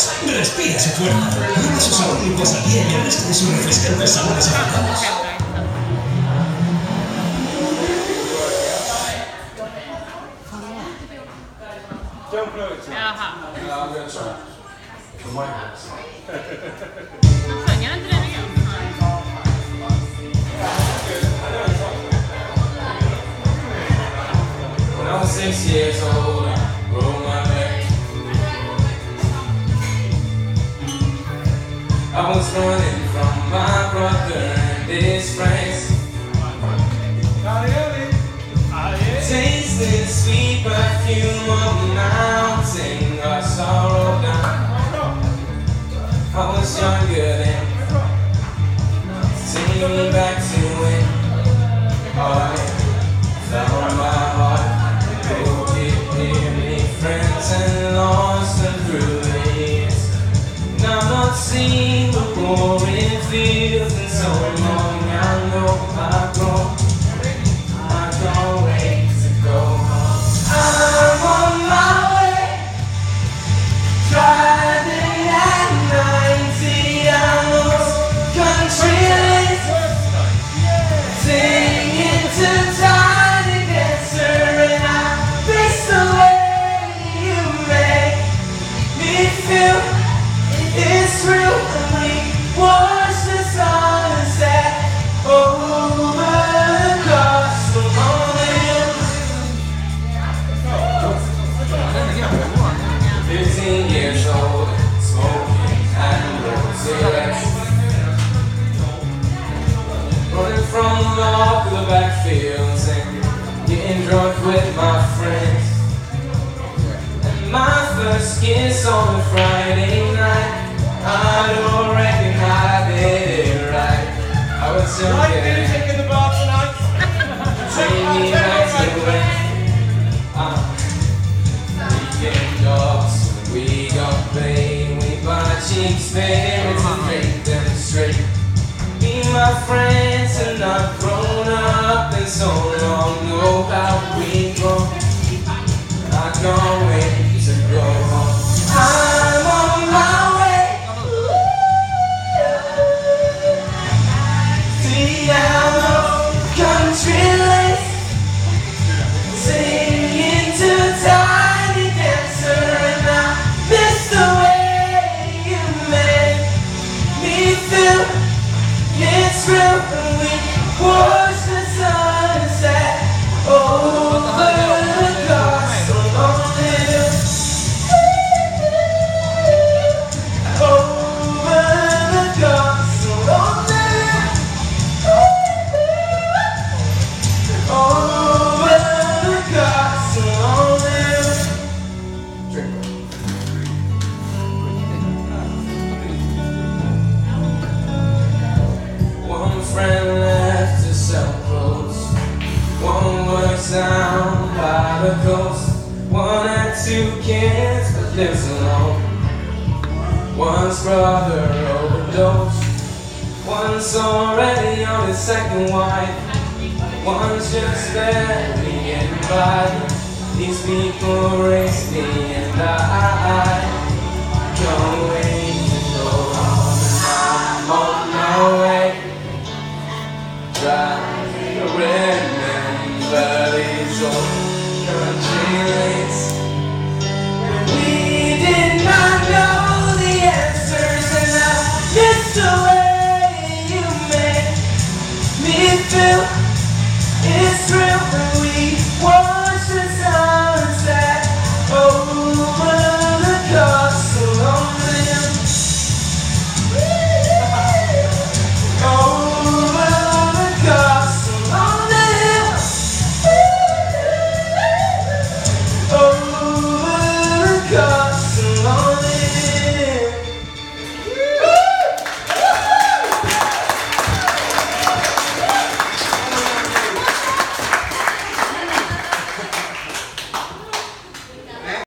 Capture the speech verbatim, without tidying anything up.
Respira ese cuerpo. Lleva sus aromáticos a piel y el resto de sus refrescantes sabores africanos. Don't blow it. Jaha. No, I'm gonna try. The White House. De sjöng han inte den igen? When I was six years old, I broke my leg. I was running from my brother and his friends. Tasting sweet perfume of the mountain, I sorrow down. I was younger then. Take me back to when I found my heart. Oh, give me friends and lost them through the years. And I've not seen the boring fields in so long. I know I've grown. I can't wait to go home. I'm on my way, driving at ninety. I'm those country lanes, singing to Johnny Dancer, and I miss the way you make me feel. It's real when we watch the sunset over the castle on the hill. Fifteen years old, smoking and blowing cigarettes, running from the law to the backfields and getting drunk with my friends. And my first kiss on a Friday night, I don't reckon I did it right. I was so good. Taking the bar tonight. Take me back to when I'm weekend dogs. We got paid, we buy cheap spirits and drink them straight. Me and my friends are not grown up in so long. Know how we grow. I can't wait to go home. I'm on my way. See down those country lanes, singing to Tiny Dancer, and I miss the way you make me feel. It's real when we watch the sunset over the castle on the hill. Over the castle on the hill. Over the castle on the hill. Drink. One friend left to sell clothes. One works down by the coast. One had two kids but lives alone. One's brother overdosed. One's already on his second wife. One's just barely getting by. These people race me and I